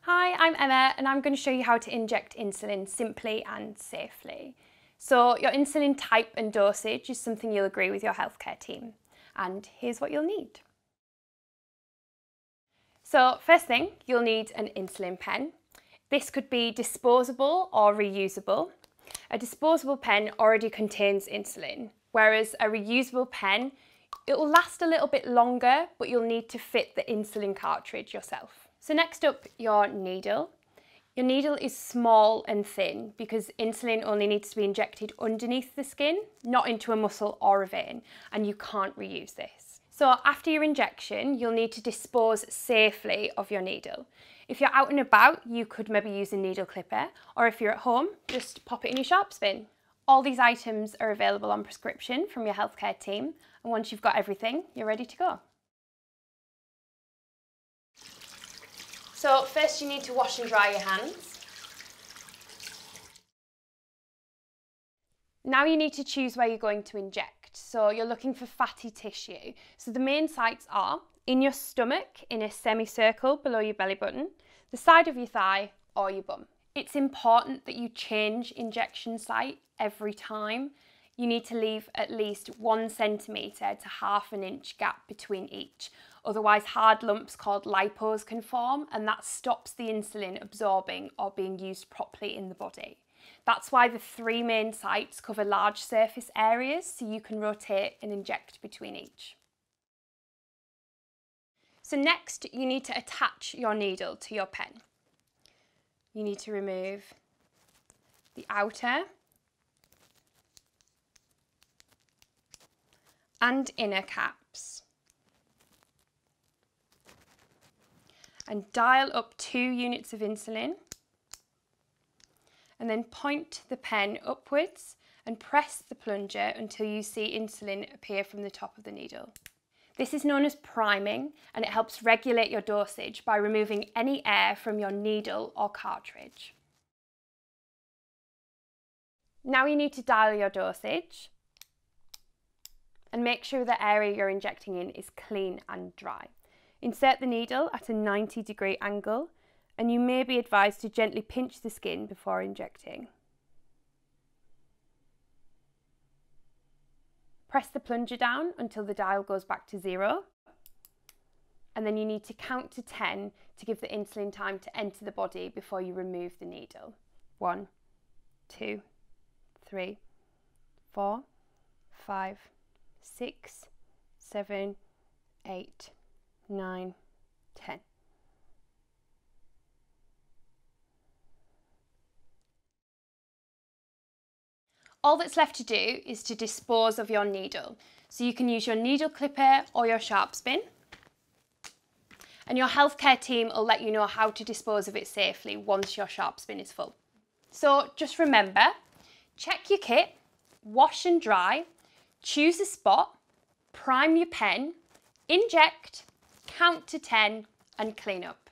Hi, I'm Emma and I'm going to show you how to inject insulin simply and safely. So your insulin type and dosage is something you'll agree with your healthcare team. And here's what you'll need. So first thing, you'll need an insulin pen. This could be disposable or reusable. A disposable pen already contains insulin, whereas a reusable pen, it will last a little bit longer, but you'll need to fit the insulin cartridge yourself. So next up, your needle. Your needle is small and thin because insulin only needs to be injected underneath the skin, not into a muscle or a vein, and you can't reuse this. So after your injection, you'll need to dispose safely of your needle. If you're out and about, you could maybe use a needle clipper, or if you're at home, just pop it in your sharps bin. All these items are available on prescription from your healthcare team, and once you've got everything, you're ready to go. So first you need to wash and dry your hands. Now you need to choose where you're going to inject. So you're looking for fatty tissue. So the main sites are in your stomach, in a semicircle below your belly button, the side of your thigh or your bum. It's important that you change injection site every time. You need to leave at least 1 centimetre to ½ an inch gap between each. Otherwise, hard lumps called lipos can form, and that stops the insulin absorbing or being used properly in the body. That's why the 3 main sites cover large surface areas, so you can rotate and inject between each. So next, you need to attach your needle to your pen. You need to remove the outer and inner caps and dial up 2 units of insulin, and then point the pen upwards and press the plunger until you see insulin appear from the top of the needle. This is known as priming, and it helps regulate your dosage by removing any air from your needle or cartridge. Now you need to dial your dosage and make sure the area you're injecting in is clean and dry. Insert the needle at a 90-degree angle, and you may be advised to gently pinch the skin before injecting. Press the plunger down until the dial goes back to 0, and then you need to count to 10 to give the insulin time to enter the body before you remove the needle. 1, 2, 3, 4, 5, 6, 7, 8, 9, 10. All that's left to do is to dispose of your needle. So you can use your needle clipper or your sharps bin. And your healthcare team will let you know how to dispose of it safely once your sharps bin is full. So just remember, check your kit, wash and dry, choose a spot, prime your pen, inject, count to 10 and clean up.